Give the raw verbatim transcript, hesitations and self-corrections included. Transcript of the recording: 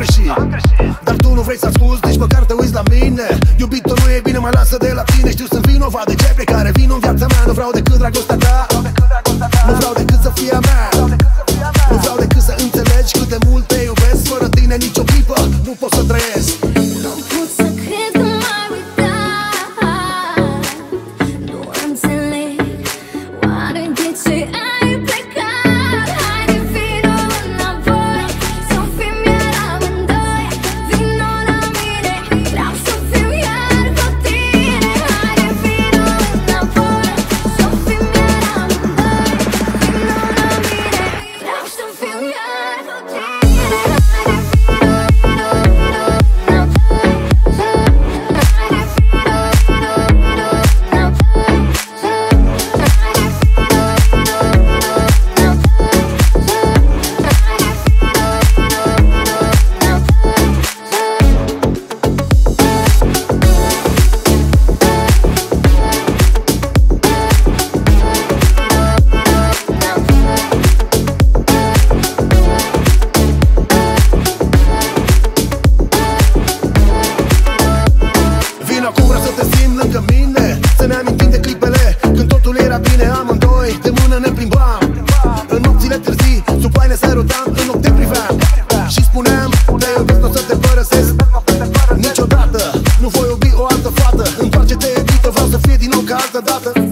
greșit, dar tu nu vrei să asculti, nici măcar te uiți la mine. Iubito, nu e bine, mă lasă de la tine. Știu, sunt vinovat de cei pe care vin în viața mea. Nu vreau decât dragostea ta, nu vreau decât să fie a mea. Nu vreau decât să înțelegi cât de mult te iubesc. Fără tine nicio clipă nu pot să trăiesc. Nu pot să cred că m-ai uitat. Nu înțeleg oare de ce ai plecat. Haide, vino înapoi, să fim iar amândoi. Vino la mine, vreau să fiu iar cu tine. Haide, vino înapoi, să fim iar amândoi. Vino la mine, vreau să fiu iar cu tine. Acum vreau să te simt lângă mine, să ne amintim de clipele când totul era bine amândoi. De mână ne plimbam în nopțile târzii, sub haine sărutam, în loc te priveam și spuneam te iubesc, n-o să te părăsesc niciodată. Nu voi iubi o altă fată, întoarce-te iubită, vreau să fie din nou ca altă dată.